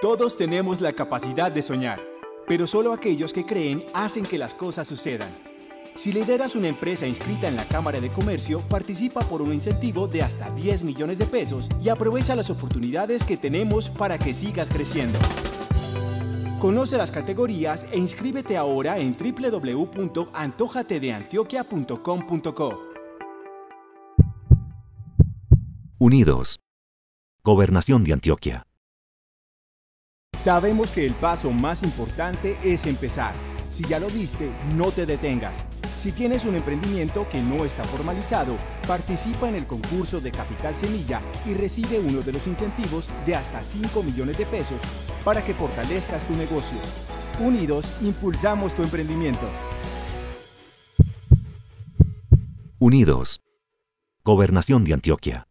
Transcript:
Todos tenemos la capacidad de soñar, pero solo aquellos que creen hacen que las cosas sucedan. Si lideras una empresa inscrita en la Cámara de Comercio, participa por un incentivo de hasta 10 millones de pesos y aprovecha las oportunidades que tenemos para que sigas creciendo. Conoce las categorías e inscríbete ahora en www.antojatedeantioquia.com.co. Unidos. Gobernación de Antioquia. Sabemos que el paso más importante es empezar. Si ya lo diste, no te detengas. Si tienes un emprendimiento que no está formalizado, participa en el concurso de Capital Semilla y recibe uno de los incentivos de hasta 5 millones de pesos para que fortalezcas tu negocio. Unidos, impulsamos tu emprendimiento. Unidos. Gobernación de Antioquia.